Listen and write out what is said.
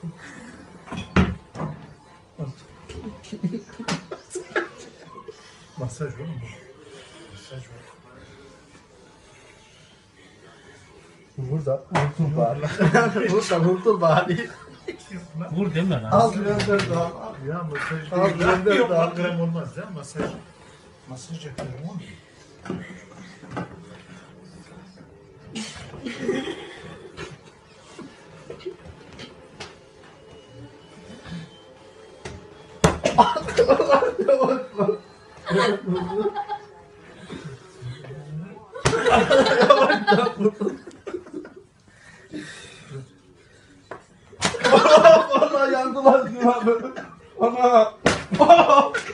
Masaj var mı? Masaj var. Burada vurtul bari. Burada vurtul bari. Vur deme lan. Al gönder daha. Ya masaj Al, değil. gönder Yok daha. lan gram olmaz ya masaj. Masaj yapıyorum oğlum. Vallahi yandılar. Ana.